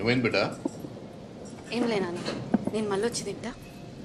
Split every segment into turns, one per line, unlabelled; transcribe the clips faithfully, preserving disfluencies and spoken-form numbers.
ఏమైంది బిడ్డ?
ఏం లేనా, నేను మళ్ళీ వచ్చి తింటా.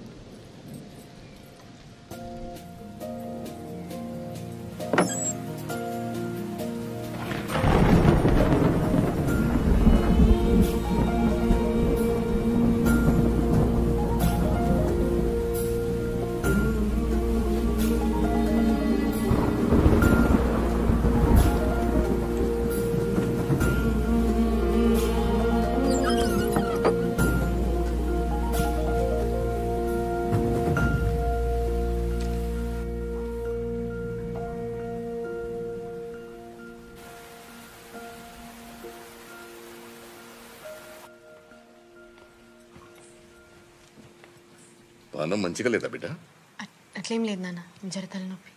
పానం మంచిగా లేదా బిడ్డ?
అట్లేం లేదు నాన్న, జర తలనొప్పి.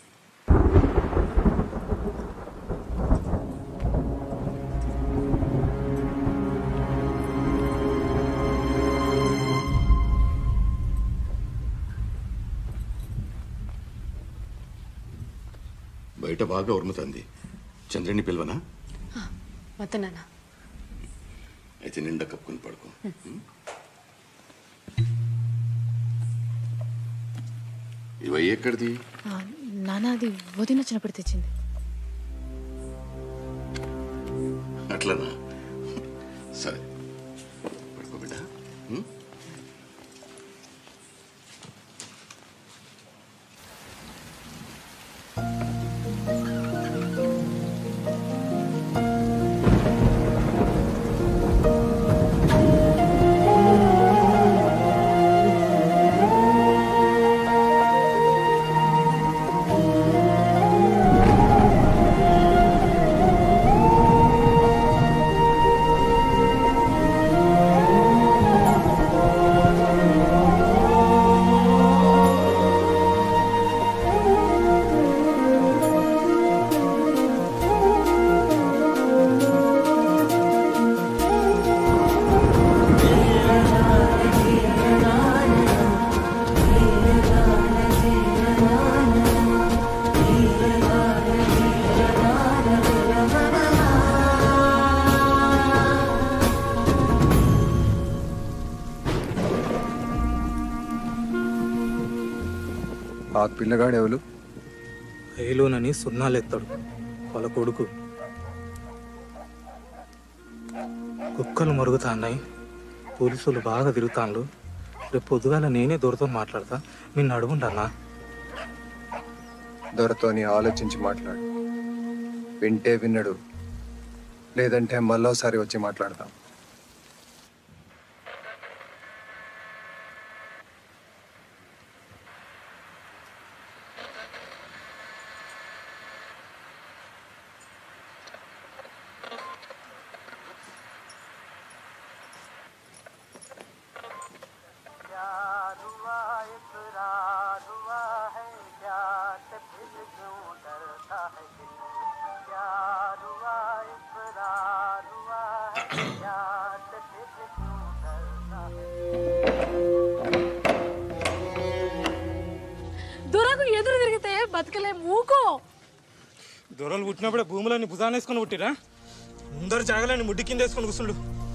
బయట బాగా ఉరుముతుంది. చంద్రుని పిలవనా?
వద్దు నాన్న.
అయితే నిండా కప్పుకుని పడుకో. ఇవి ఎక్కడిది?
నాన్న అది వదిన వచ్చినప్పుడు తెచ్చింది.
అట్లనా? సరే పడుకో బిడ్డ.
ఆ పిల్లగాడు ఎవరు?
ఏలోనని సున్నాలెత్తాడు వాళ్ళ కొడుకు. కుక్కలు మరుగుతాన్నాయి, పోలీసులు బాగా తిరుగుతాను. రేపు పొద్దుగాల నేనే దొరతో మాట్లాడతా, నిన్ను అడుగుండన్నా.
దొరతోని ఆలోచించి మాట్లాడు. వింటే విన్నడు, లేదంటే మళ్ళోసారి వచ్చి మాట్లాడతాం.
దొరకు ఎదురు తిరిగితే బతకలే మూకో.
దొరలు పుట్టినప్పుడే భూములన్నీ భుజాన్ని వేసుకొని పుట్టిరా, ముందరు జాగలని ముడ్డి కింద వేసుకొని కూర్చుండు.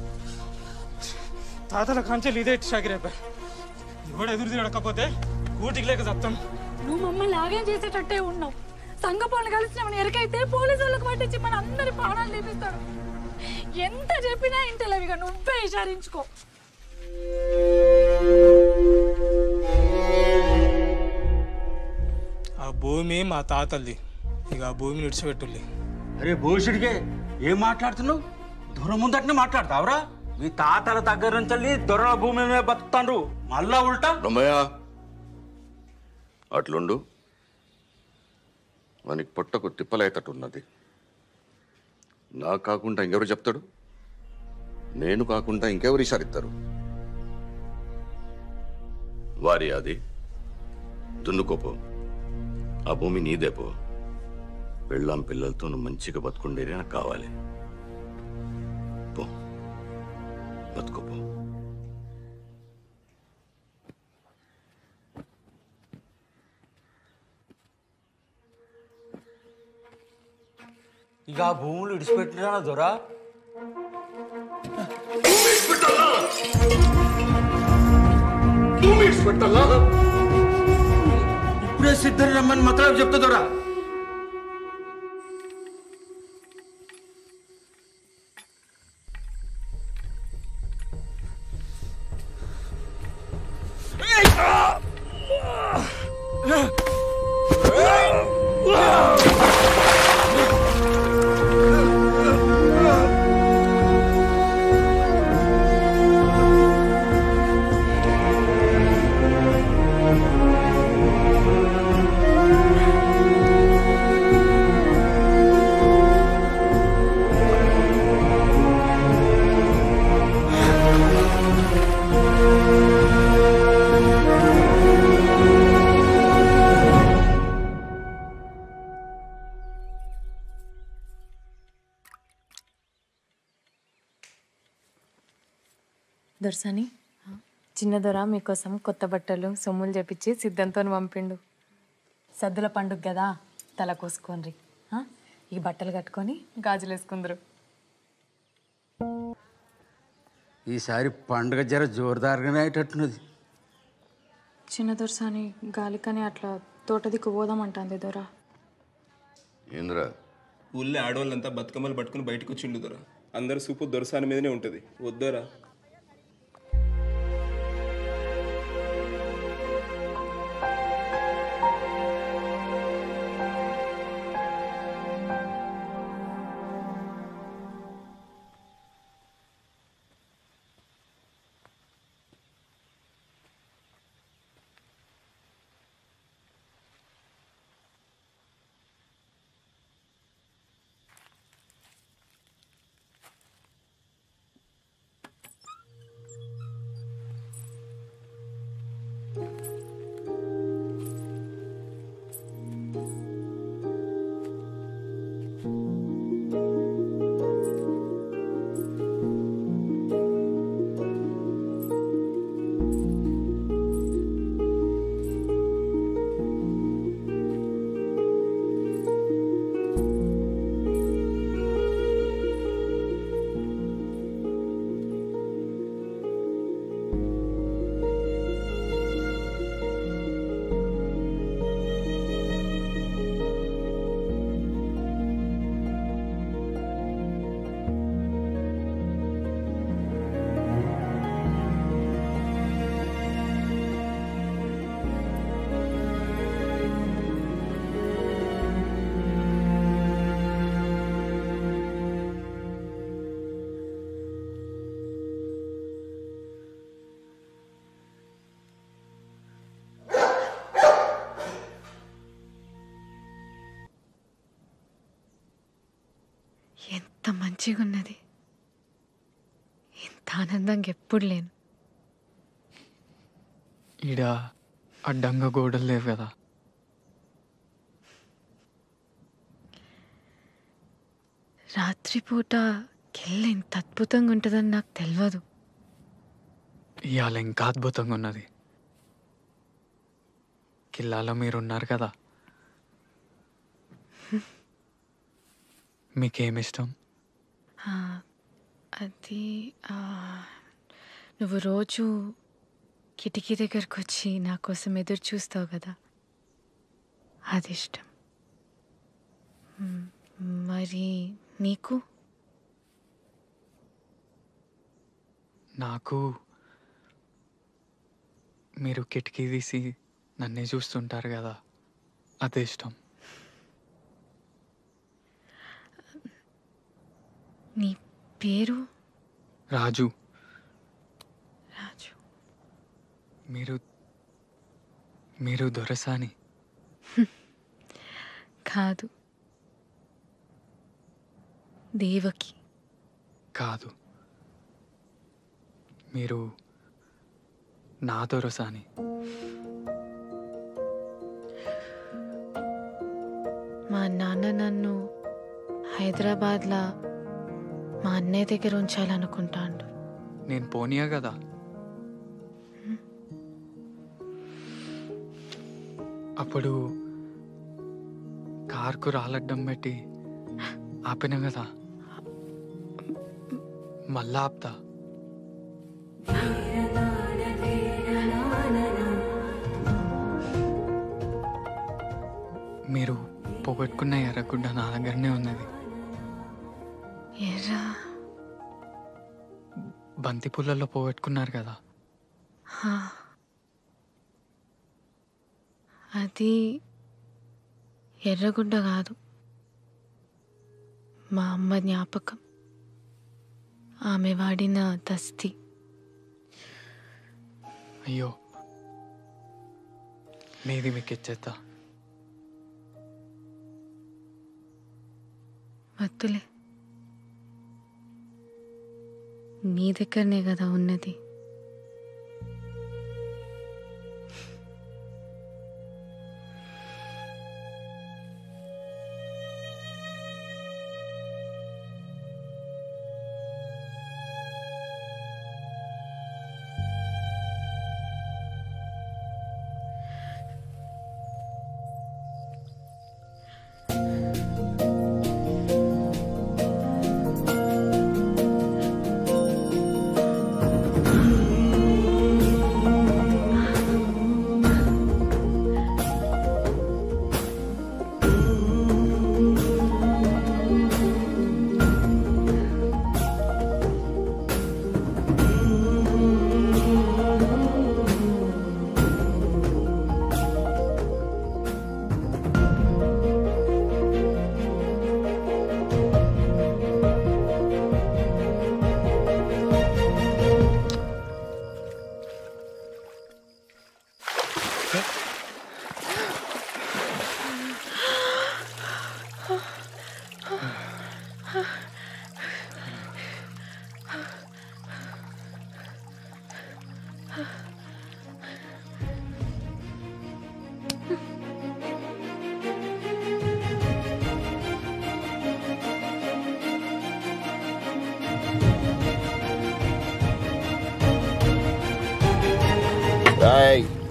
తాతల కాంచెలు ఇదే షాకిరైపోయి కూడా ఎదురు తిరగకపోతే ఊటికి లేక చెప్తాం.
నువ్వు మమ్మల్ని లాగేం చేసేటట్టే ఉన్నావు. సంఘ పనులు కలిసినామని ఎరకైతే పోలీసు వాళ్ళకి పట్టించి మన అందరి ప్రాణాలు తీపిస్తాడు. ఎంత చెప్పినా ఇంటలేవిగా నువ్వే విచారించుకో.
ఆ భూమి మా తాతల్ది, ఇక ఆ భూమిని విడిచిపెట్టుల్లి.
అరే భూషుడికే ఏం మాట్లాడుతున్నావు? దొర ముందటనే మాట్లాడతావురా? మీ తాతల దగ్గర నుంచి దొరల భూమి మీద బతుకుతాండ్రు, మళ్ళా ఉల్టా.
రమ్మయ్య అట్లుండు, మనకి పొట్టకు తిప్పలేతట్టున్నది. నాకు కాకుండా ఇంకెవరు చెప్తాడు? నేను కాకుండా ఇంకెవరు ఇషారిస్తారు? వారి అది దున్నుకోపో, ఆ భూమి నీదేపో. పెళ్ళాం పిల్లలతో నువ్వు మంచిగా బతుకుండేది నాకు కావాలి. పో బతుకోపో.
ఇక ఆ భూములు విడిచిపెట్టినా దొరా? ఇప్పుడే సిద్ధం రమ్మని మతలబు చెప్తుందోరా.
దొరసాని చిన్న దొర మీకోసం కొత్త బట్టలు సొమ్ములు చెప్పించి సిద్ధంతో పంపిండు. సద్దుల పండుగ కదా, తల కోసుకోండి. ఈ బట్టలు కట్టుకొని గాజులు వేసుకుందరు.
ఈసారి పండుగ జర జోరుదారుగానే అయ్యేటట్టున్నది.
చిన్న దొరసాని గాలికని అట్లా తోట దిక్కు పోదామంటుంది దొర.
ఏంద్రా
ఊళ్ళో ఆడవాళ్ళంతా బతుకమ్మలు పట్టుకుని బయటకు వచ్చిండు దొర. అందరు సూపు దొరసాని మీదనే ఉంటుంది. వద్దోరా.
ఎంత మంచిగా ఉన్నది, ఇంత ఆనందంగా ఎప్పుడు లేను.
ఈడ అడ్డంగా గోడలు లేవు కదా.
రాత్రిపూట కెళ్ళి ఇంత అద్భుతంగా ఉంటుందని నాకు తెలియదు.
ఇవాళ ఇంకా అద్భుతంగా ఉన్నది. కిల్లాలో మీరున్నారు కదా. మీకేమిష్టం?
అది నువ్వు రోజు కిటికీ దగ్గరకు వచ్చి నా కోసం ఎదురు చూస్తావు కదా, అది ఇష్టం. మరి నీకు?
నాకు మీరు కిటికీ తీసి నన్నే చూస్తుంటారు కదా, అదే ఇష్టం.
నీ పేరు?
రాజు.
రాజు.
మీరు మీరు దొరసాని
కాదు, దేవకి.
కాదు, మీరు నా దొరసాని.
మా నాన్న నన్ను హైదరాబాద్లో మా అన్నయ్య దగ్గర ఉంచాలనుకుంటాడు.
నేను పోనీయా కదా. అప్పుడు కార్కు రాలడ్డం పెట్టి ఆపిన కదా, మళ్ళా ఆపుతా. మీరు పోగొట్టుకున్న ఎర్రగుడ్డ నా దగ్గరనే ఉన్నది.
ఎర్రా
బంతి పూలలో పోగొట్టుకున్నారు కదా.
అది ఎర్రగుడ్డ కాదు, మా అమ్మ జ్ఞాపకం. ఆమె వాడిన దస్తి.
అయ్యో, మీది మీకు ఇచ్చేద్దా?
వద్దులే, నీ దగ్గరనే కదా ఉన్నది.
Right.